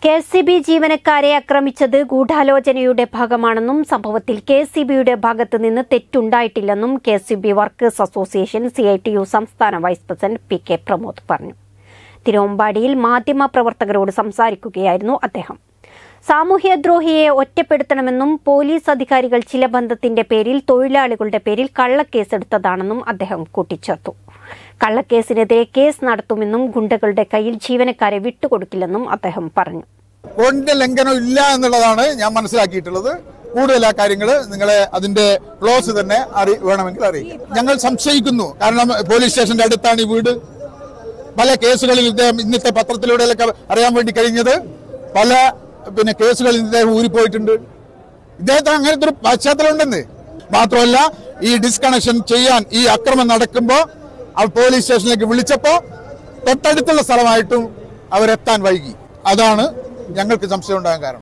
KSEB ജീവനക്കാരെ ആക്രമിച്ചത് ഗൂഢാലോചനയുടെ ഭാഗമാണെന്നും സംഭവത്തിൽ കെഎസ്ഇബിയുടെ ഭാഗത്ത് നിന്ന് തെറ്റുണ്ടായിട്ടില്ലെന്നും കെഎസ്ഇബി വർക്കേഴ്സ് അസോസിയേഷൻ CITU സംസ്ഥാന വൈസ് പ്രസിഡന്റ് പി.കെ. പ്രമോദ് പറഞ്ഞു. തിരുവമ്പാടിയിൽ മാധ്യമപ്രവർത്തകരോട് സംസാരിക്കുകയായിരുന്നു അദ്ദേഹം. സാമൂഹ്യദ്രോഹിയെ ഒറ്റപ്പെടുത്തണമെന്നും പോലീസ് അധികാരികൾ ചില ബന്ധത്തിന്റെ പേരിൽ തൊഴിലാളികളുടെ പേരിൽ കള്ളക്കേസെടുത്തതാണെന്നും അദ്ദേഹം കൂട്ടിച്ചേർത്തു. കള്ളക്കേസിനെതിരെ കേസ് നടത്തുമെന്നും ഗുണ്ടകളുടെ കയ്യിൽ ജീവനക്കാരെ വിട്ടുകൊടുക്കില്ലെന്നും അദ്ദേഹം പറഞ്ഞു. കോഡിന്റെ ലംഘനം ഇല്ല എന്നുള്ളതാണ് ഞാൻ മനസ്സിലാക്കിയിട്ടുള്ളത്. കൂടുതൽ ആ കാര്യങ്ങൾ നിങ്ങളെ അതിന്റെ ക്ലോസ് തന്നെ വേണമെങ്കിൽ അറിയിക്കും. ഞങ്ങൾ സംശയിക്കുന്നു. കാരണം പോലീസ് സ്റ്റേഷന്റെ അടുത്താണ് ഈ വീട്. പല കേസുകളിൽ ഇദ്ദേഹം ഇന്നത്തെ പത്രത്തിലൂടെയൊക്കെ അറിയാൻ വേണ്ടി കഴിഞ്ഞത് പല കേസുകളിൽ ഇദ്ദേഹം ഊരിപ്പോയിട്ടുണ്ട്. ഇദ്ദേഹത്തിന് അങ്ങനത്തെ ഒരു പശ്ചാത്തലം ഉണ്ടെന്ന് മാത്രമല്ല, ഈ ഡിസ്കണക്ഷൻ ചെയ്യാൻ ഈ അക്രമം നടക്കുമ്പോൾ പോലീസ് സ്റ്റേഷനിലേക്ക് വിളിച്ചപ്പോൾ തൊട്ടടുത്തുള്ള സ്ഥലമായിട്ടും അവരെത്താൻ വൈകി. അതാണ് ഞങ്ങൾക്ക് സംശയം ഉണ്ടാകാൻ കാരണം.